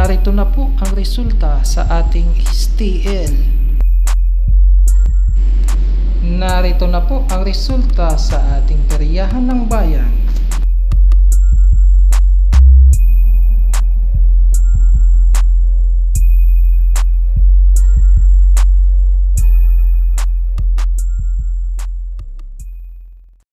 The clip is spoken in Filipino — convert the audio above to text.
narito na po ang resulta sa ating STL. Narito na po ang resulta sa ating peryahan ng bayan.